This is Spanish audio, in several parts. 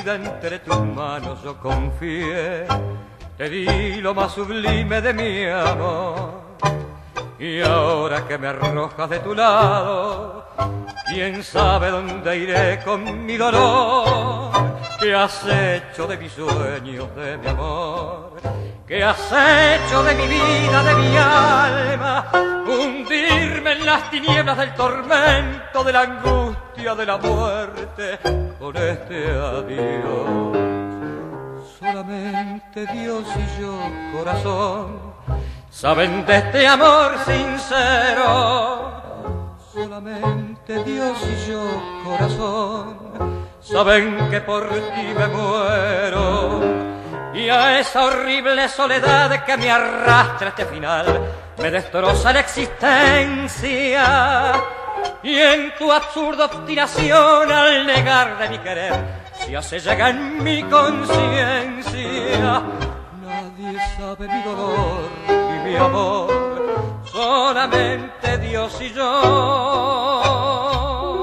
vida entre tus manos yo confié, te di lo más sublime de mi amor. Y ahora que me arrojas de tu lado, quién sabe dónde iré con mi dolor. ¿Qué has hecho de mis sueños, de mi amor? ¿Qué has hecho de mi vida, de mi alma? Hundirme en las tinieblas del tormento, de la angustia, de la muerte, con este adiós. Solamente Dios y yo, corazón, saben de este amor sincero. Solamente Dios y yo, corazón, saben que por ti me muero. Y a esa horrible soledad que me arrastra este final, me destroza la existencia. Y en tu absurda obstinación al negar de mi querer, se hace llegar en mi conciencia. Nadie sabe mi dolor y mi amor, solamente Dios y yo.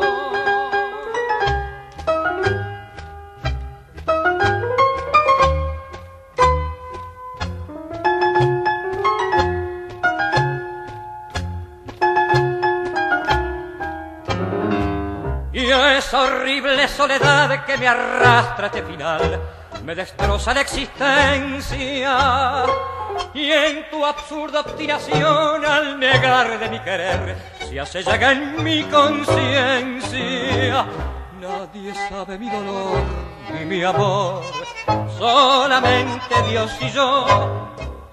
Y a esa horrible soledad que me arrastra este final, me destroza la existencia. Y en tu absurda obstinación al negar de mi querer, se hace llaga en mi conciencia. Nadie sabe mi dolor ni mi amor, solamente Dios y yo.